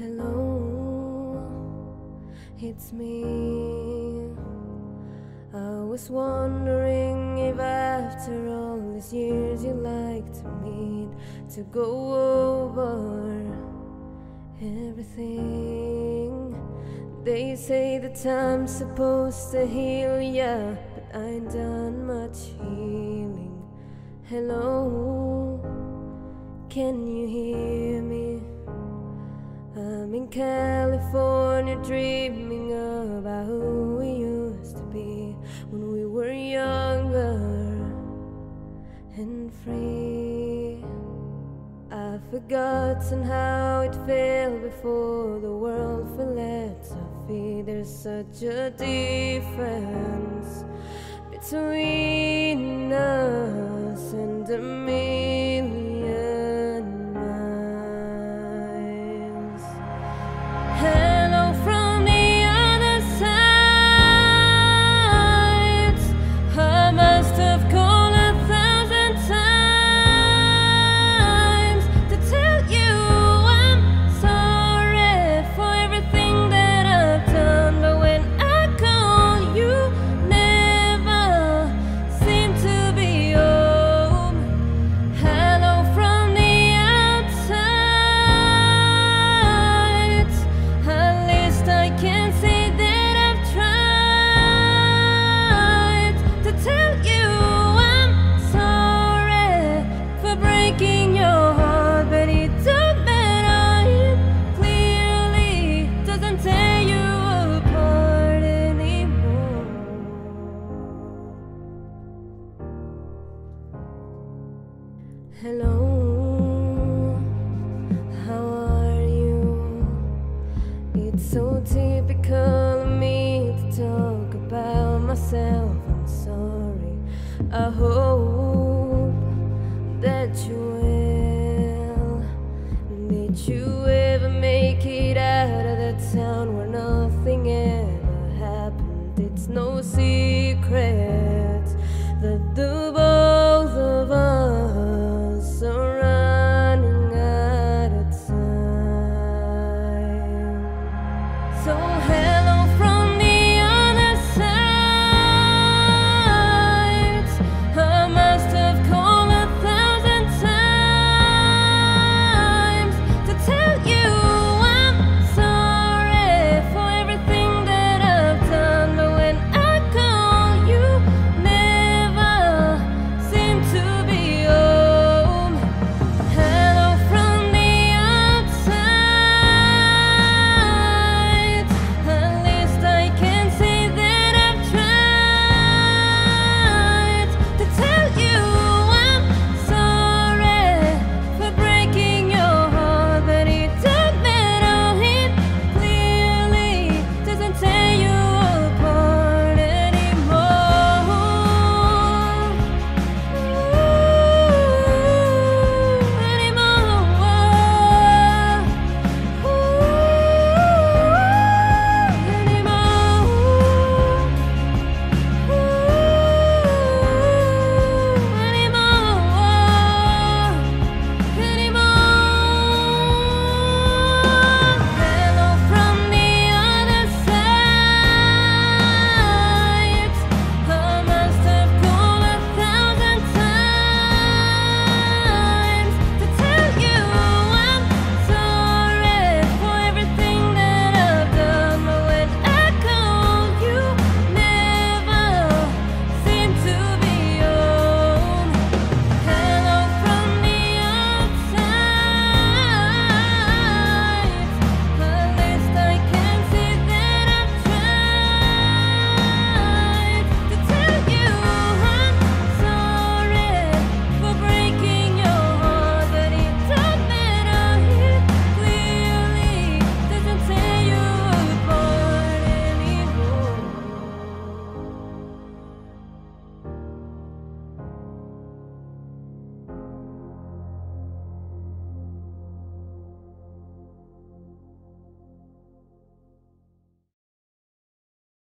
Hello, it's me. I was wondering if after all these years you'd like to meet, to go over everything. They say the time's supposed to heal ya, but I ain't done much healing. Hello, can you hear me? I'm in California dreaming about who we used to be when we were younger and free. I've forgotten how it felt before the world fell at our feet. There's such a difference between us and a million miles. Hello from the other side. I must have called 1,000 times to tell you I'm sorry for everything that I've done, but when I call you never seem to be home. Hello from the outside. At least I can say that I've tried to tell you I'm sorry for breaking your heart, but it don't matter. It clearly doesn't tear you apart anymore. Hello, how are you? It's so typical of me to talk about myself. I'm sorry. I hope that you will.